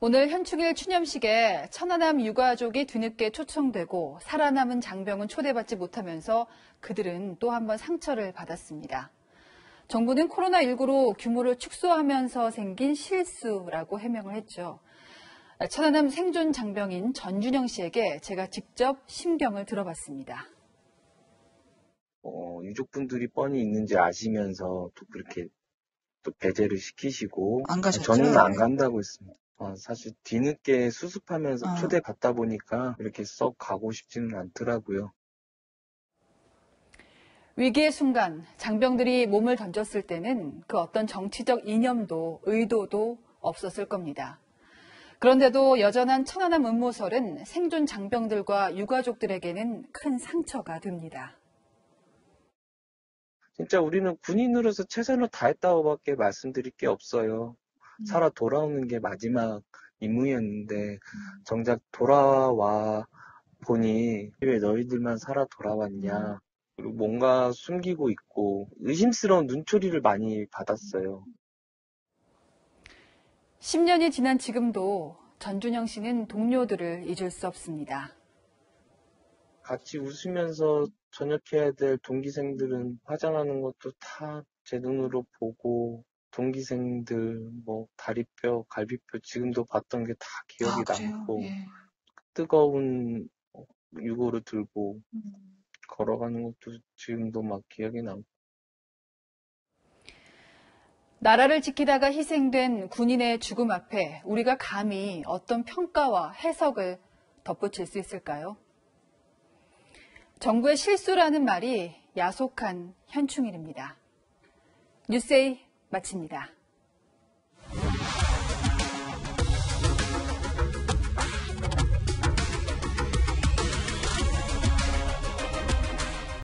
오늘 현충일 추념식에 천안함 유가족이 뒤늦게 초청되고 살아남은 장병은 초대받지 못하면서 그들은 또 한 번 상처를 받았습니다. 정부는 코로나19로 규모를 축소하면서 생긴 실수라고 해명을 했죠. 천안함 생존 장병인 전준영 씨에게 제가 직접 심경을 들어봤습니다. 유족분들이 뻔히 있는지 아시면서 또 그렇게 또 배제를 시키시고 안 가셨죠? 저는 안 간다고 했습니다. 사실 뒤늦게 수습하면서 초대받다 보니까 이렇게 썩 가고 싶지는 않더라고요. 위기의 순간 장병들이 몸을 던졌을 때는 그 어떤 정치적 이념도 의도도 없었을 겁니다. 그런데도 여전한 천안함 음모설은 생존 장병들과 유가족들에게는 큰 상처가 됩니다. 진짜 우리는 군인으로서 최선을 다했다고밖에 말씀드릴 게 없어요. 살아 돌아오는 게 마지막 임무였는데 정작 돌아와 보니 왜 너희들만 살아 돌아왔냐. 그리고 뭔가 숨기고 있고 의심스러운 눈초리를 많이 받았어요. 10년이 지난 지금도 전준영 씨는 동료들을 잊을 수 없습니다. 같이 웃으면서 전역해야 될 동기생들은 화장하는 것도 다 제 눈으로 보고 동기생들 다리뼈, 갈비뼈 지금도 봤던 게 다 기억이 남고 예. 뜨거운 유골을 들고 걸어가는 것도 지금도 막 기억이 남고. 나라를 지키다가 희생된 군인의 죽음 앞에 우리가 감히 어떤 평가와 해석을 덧붙일 수 있을까요? 정부의 실수라는 말이 야속한 현충일입니다. 뉴스에이 마칩니다.